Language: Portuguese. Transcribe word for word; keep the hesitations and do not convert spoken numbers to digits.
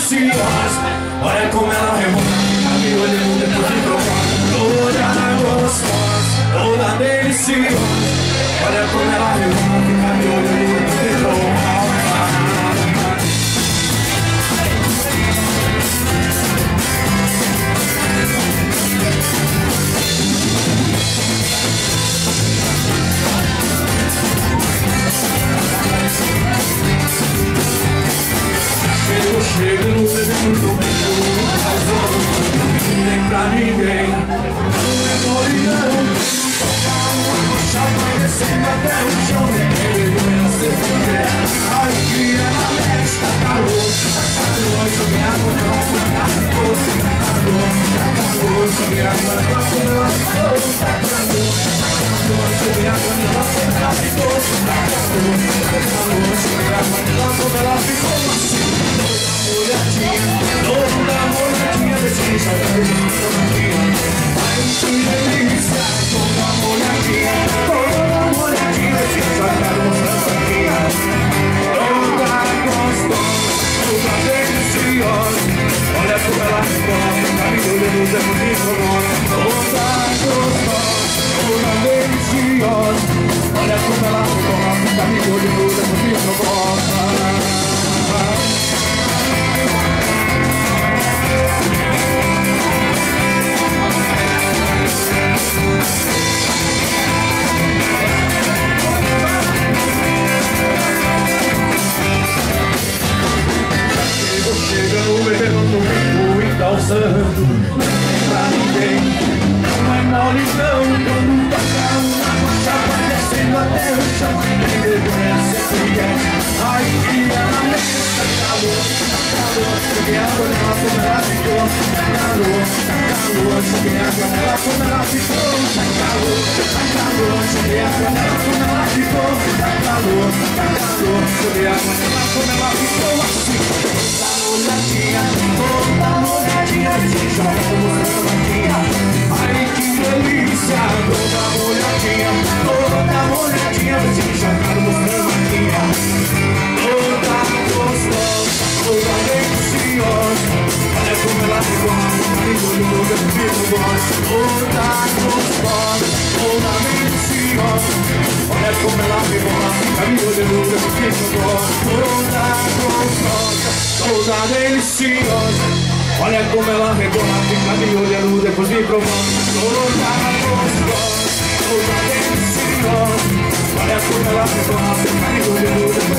deliciosa. Olha como ela rebola, tá me olhando depois de provar. Toda gostosa, toda deliciosa. Olha como ela rebola, fica me olhando depois de provar. Eu chego no bebê do meu nem pra ninguém, não é mole não. Uma chapa descendo até o chão, nem eu sei porquê. A alegria na leste, tá calor, tá calor. Joguei água na nossa casa, tá calor, tá calor. Joguei água na nossa casa, tá calor, tá calor. Joguei água na nossa casa, tá calor, tá calor. Joguei água na nossa casa, ela ficou macia. Toda molhadinha desse chapéu. Ai, que delícia. Toda molhadinha, toda molhadinha desse chapéu. Toda gostosa, toda deliciosa. Olha como ela gosta, tá me olhando depois de provar. Toda gostosa, toda deliciosa. Olha como ela gosta, tá me olhando depois de provar. Chegando, bebendo, e calçando, pra ninguém não é mole não. Quando toca uma chapa descendo até o chão, quem reconhece quem é. Ai, que ela mexe, tá calor, tá calor. Joguei água nela como ela ficou, tá calor, tá calor. Joguei água nela como ela ficou, tá calor, tá calor. Joguei água nela como ela ficou, tá calor, tá calor. Joguei água nela como ela ficou assim. Molhadinha, toda molhadinha, se joga como molhadinha. Ai, que delícia. Toda molhadinha, toda molhadinha, se joga como molhadinha. Toda gostosa, toda deliciosa. Olha como ela regosta, me olhou, eu fico gosto. Toda gostosa, toda deliciosa. Olha como ela regosta, me olhou, eu fico gosto. Toda gostosa, toda deliciosa. Olha como ela rebola, fica me olhando depois me provando. Toda gostosa, toda deliciosa. Olha como ela rebola, fica me olhando depois